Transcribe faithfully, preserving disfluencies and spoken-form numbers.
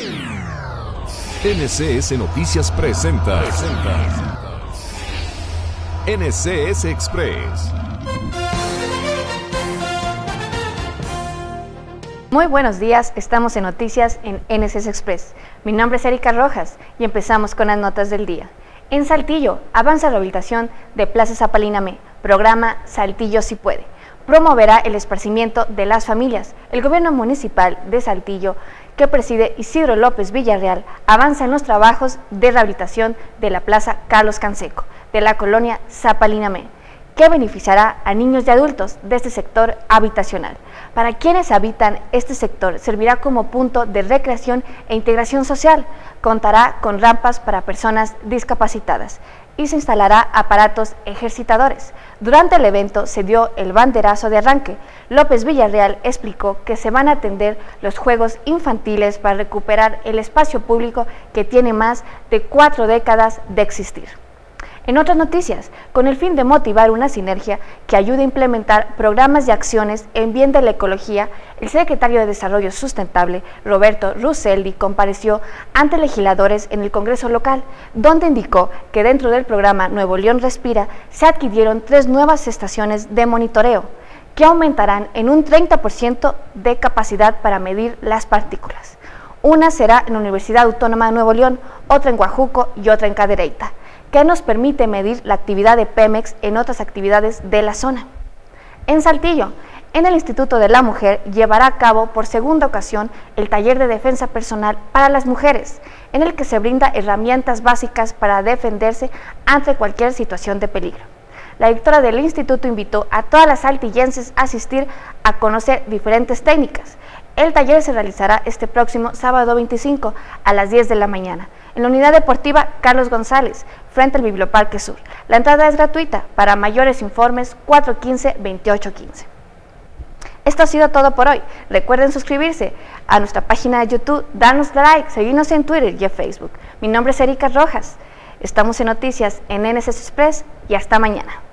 N C S Noticias presenta, presenta N C S Express. Muy buenos días, estamos en Noticias en N C S Express. Mi nombre es Erika Rojas y empezamos con las notas del día. En Saltillo, avanza la rehabilitación de Plaza Zapalinamé, programa Saltillo Si Puede. Promoverá el esparcimiento de las familias. El gobierno municipal de Saltillo, que preside Isidro López Villarreal, avanza en los trabajos de rehabilitación de la Plaza Carlos Canseco, de la colonia Zapalinamé, que beneficiará a niños y adultos de este sector habitacional. Para quienes habitan este sector, servirá como punto de recreación e integración social. Contará con rampas para personas discapacitadas y se instalará aparatos ejercitadores. Durante el evento se dio el banderazo de arranque. López Villarreal explicó que se van a atender los juegos infantiles para recuperar el espacio público que tiene más de cuatro décadas de existir. En otras noticias, con el fin de motivar una sinergia que ayude a implementar programas y acciones en bien de la ecología, el secretario de Desarrollo Sustentable, Roberto Russeldi, compareció ante legisladores en el Congreso local, donde indicó que dentro del programa Nuevo León Respira se adquirieron tres nuevas estaciones de monitoreo, que aumentarán en un treinta por ciento de capacidad para medir las partículas. Una será en la Universidad Autónoma de Nuevo León, otra en Guajuco y otra en Cadereyta, que nos permite medir la actividad de Pemex en otras actividades de la zona. En Saltillo, en el Instituto de la Mujer, llevará a cabo por segunda ocasión el taller de defensa personal para las mujeres, en el que se brinda herramientas básicas para defenderse ante cualquier situación de peligro. La directora del instituto invitó a todas las saltillenses a asistir a conocer diferentes técnicas. El taller se realizará este próximo sábado veinticinco a las diez de la mañana en la Unidad Deportiva Carlos González, frente al Biblioparque Sur. La entrada es gratuita. Para mayores informes, cuatro uno cinco, veintiocho quince. Esto ha sido todo por hoy. Recuerden suscribirse a nuestra página de YouTube, darnos like, seguirnos en Twitter y en Facebook. Mi nombre es Erika Rojas. Estamos en Noticias en N C S Express y hasta mañana.